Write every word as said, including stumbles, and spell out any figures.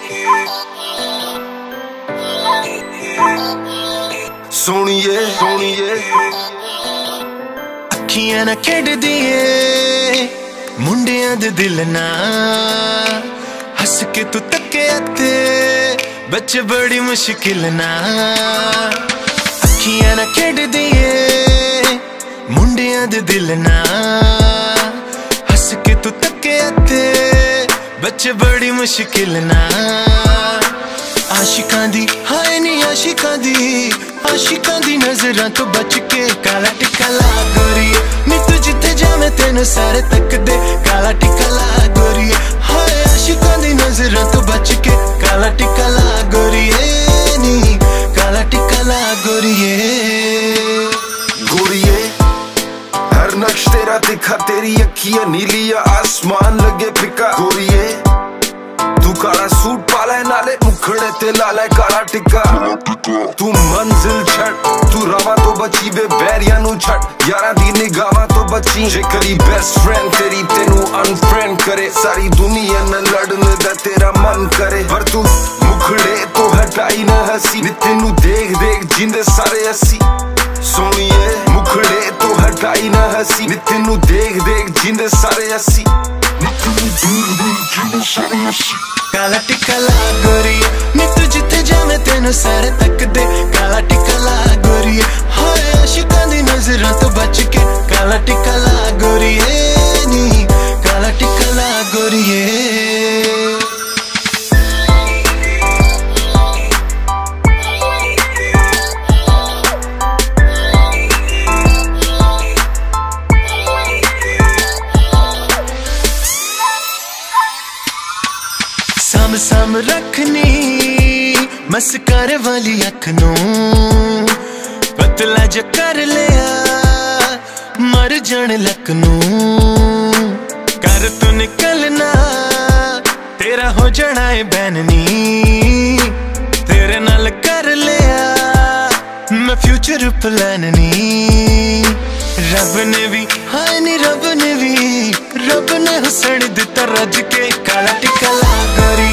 सोनिए सोनिए अखियां ना खेडदी ए मुंडियां दे दिल ना हस के तू तके ते बच्चे बड़ी मुश्किल ना अखियां ना खेडदी ए मुंडियां दे दिल ना हस के तू तके ते बच्चे बड़ी मुश्किल ना आशिकां दी हाय नी आशिकां दी आशिकां दी नजरां तो बच के काला टिक्का ला गोरिए नी तू जिथे जावे तेनू सारे तक दे काला टिक्का ला गोरिए हाय आशिकां दी नजरां तो बच के काला टिक्का ला गोरिए नी काला टिक्का ला गोरिए गोरिए हर नक्श तेरा दिखा तेरी अखियां नीली आसमान लगे फिका गोरिए तू काला सूट पाला है नाले मुखड़े ते लाला काला टिक्का तू मंजिल छड़ तू रवा तो बची बे बैरिया नु छड़ यारा दी निगाहां तो बची जे करी बेस्ट फ्रेंड तेरी तेनू अनफ्रेंड करे सारी दुनिया न लड़ने दा तेरा मन करे पर तू मुखड़े तो हटाई न हसी नी तेनू देख देख जिंदे सारे हसी सोनिए मुखड़े तो हटाई न हसी नी तेनू देख देख जिंदे सारे हसी काला टिक्का ला गोरिए नी तू जिथे जावे तेनू सारे तक दे काला टिक्का ला गोरिए हाय आशिकां दी नजरां तो बच के काला टिक्का ला गोरिए नी काला टिक्का ला गोरिए साम साम रखनी मस्कर वाली अख नू पतला ज कर लिया मर जान लक नू कर तू निकलना तेरा हो जाना है बैननी तेरे नाल कर लिया मैं फ्यूचर प्लान नी रब ने भी हाय नी रब ने भी रब ने हुसन दिता रज के काला टिक्का ला गोरी